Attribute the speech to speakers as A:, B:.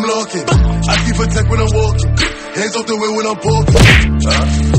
A: blocking. I keep attack when I'm walking. Hands off the way when I'm walking.